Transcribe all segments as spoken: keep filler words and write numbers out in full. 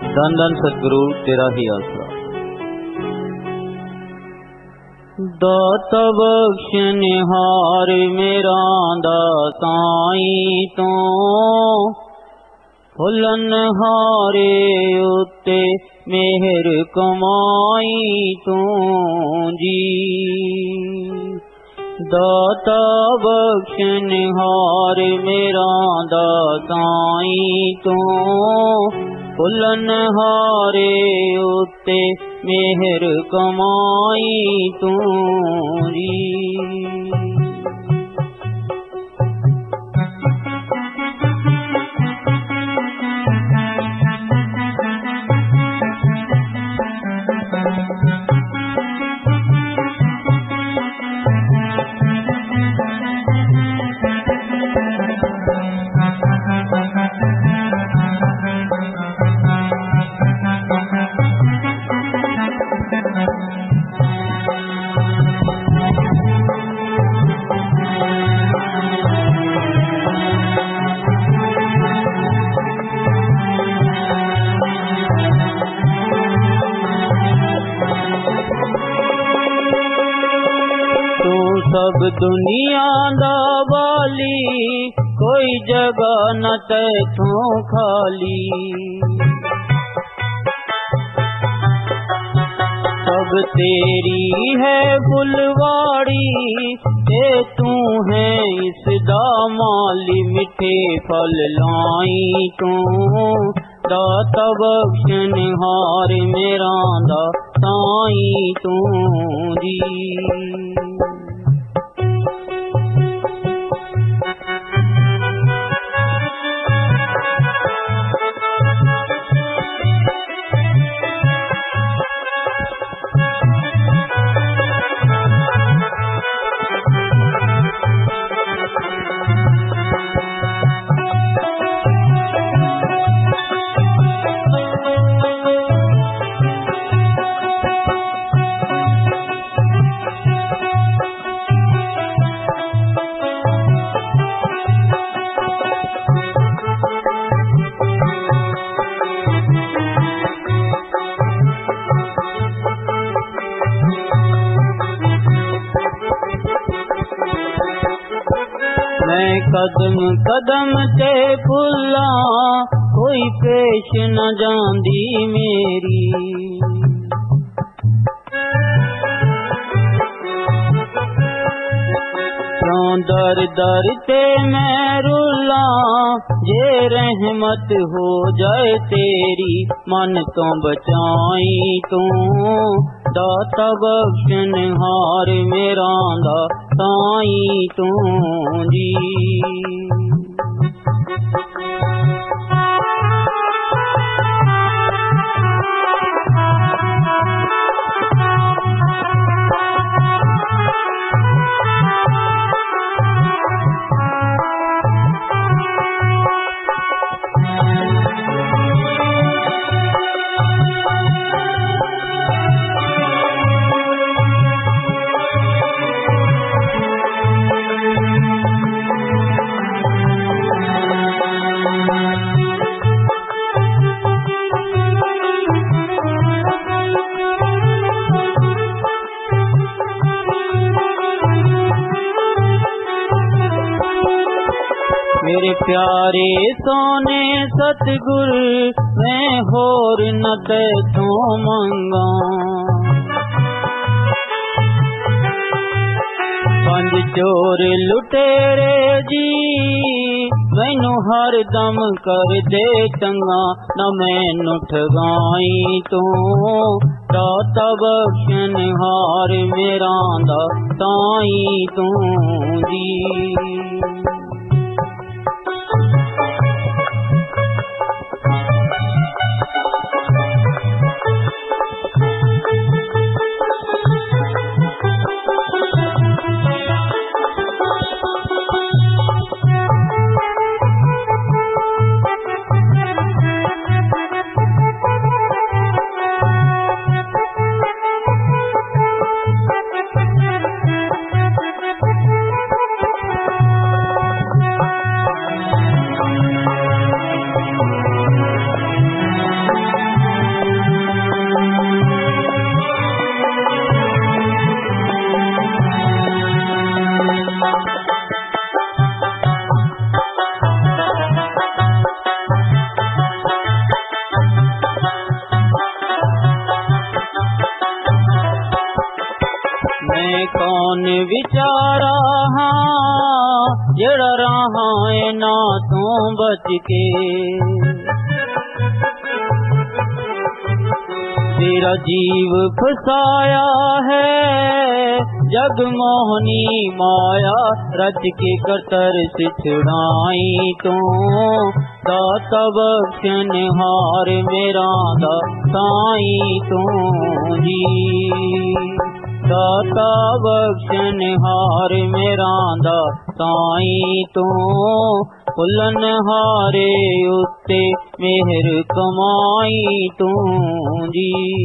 धन धन सतगुरु तेरा ही आसरा। दाता बख्शनिहार मेरा दाताई तो फुलन हारे उत्ते मेहर कमाई तू जी। दाता बख्शनिहार मेरा दाताई तो फुलन हारे उत्ते मेहर कमाई तू जी। सब दुनिया दा वाली कोई जगह न तैथों खाली। सब तेरी है फुलवाड़ी ते तू है इस दा माली। मिठे फल लाई तू दाता बख्शनिहार मेरा दाताई तू जी। मैं कदम कदम ते फुला कोई पेश न जांदी मेरी। क्यों दर दर ते मैं रुला जे रहमत हो जाए तेरी। मन तो बचाई तू दाता बख्शनिहार मेरा दाताई तू जी। मेरे प्यारे सोने सतगुर मैं होर न तैथों मंगा। पंज चोर लुटेरे जी मैनू हर दम कर दे चंगा। न मैनू ठगाई तू दाता बख्शनिहार मेरा दाताई तू जी। हुन विचारा हाँ जड़ा रहा है ना तू बच के। तेरा जीव फसाया है जग मोहनी माया, रच के करतर से छुड़ाई तू दाता बख्शन हार मेरा दा साई तू जी। दाता बख्शन हार मेरा दा साई तू, पुलन हारे उत्ते मेहर कमाई तू जी।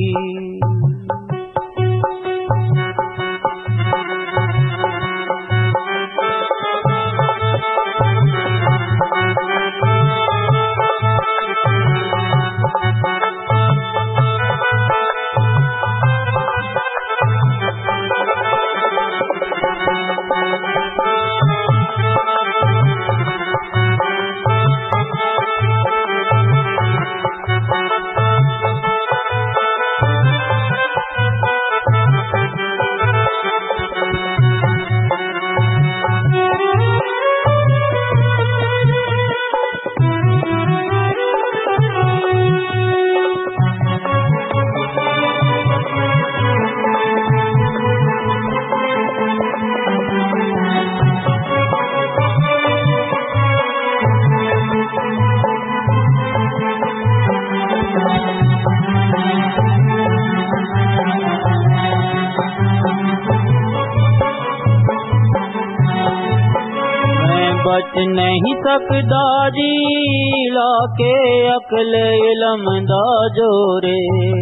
बच नहीं सकदा जी लाके अकल इलम दा जोरे,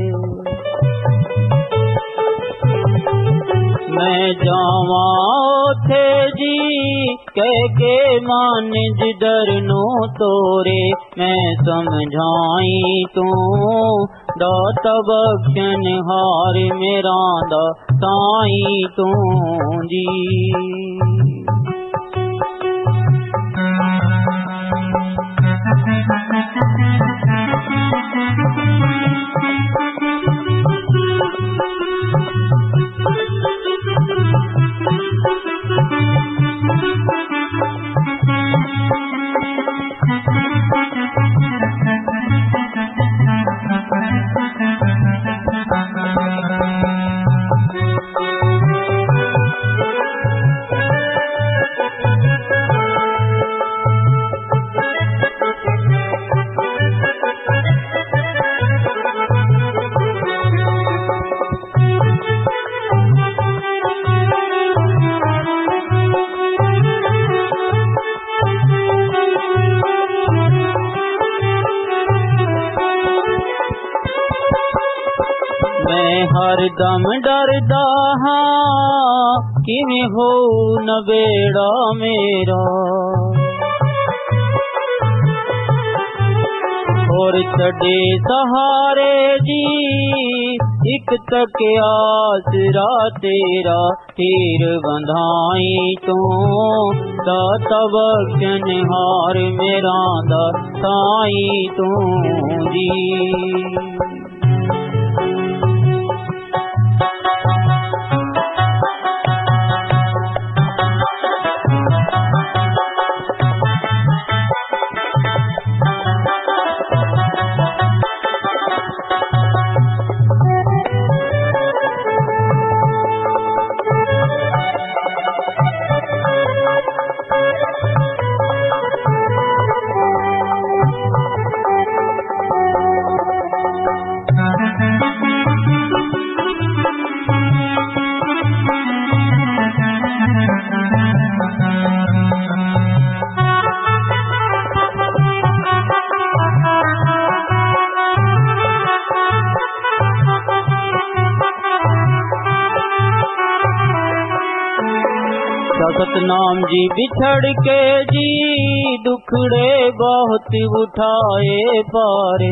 मैं जावा ओथे जी कह के मान जिधर नो तोरे, मैं समझाई तू दाता बख्शन हार मेरा दा साई तू जी। हर दम डरदा हाँ किवें हो न बेड़ा मेरा, और छड़े सहारे जी एक तक आसरा तेरा, तीर बंधाई तू दाता बख्शन हार मेरा दा साई तू जी। सतनाम जी बिछड़ के जी दुखड़े बहुत उठाए पारे,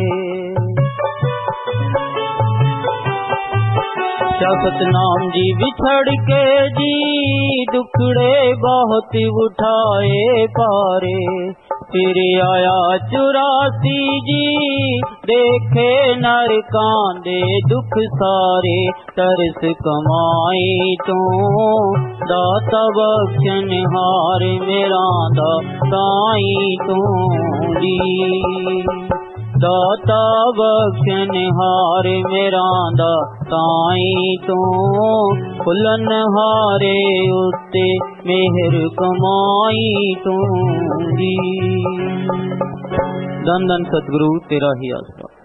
सतनाम जी बिछड़ के जी दुखड़े बहुत उठाए पारे, फिर आया चुरासी जी, देखे नरकां दे दुख सारे, तरस कमाई तू दाता बख्शन हार मेरा दा साई तू जी। दाता बख्शन हार मेरा दा साई तू, फुलन हारे उत्ते मेहर कमाई तू जी। धन धन सतगुरु तेरा ही आसरा।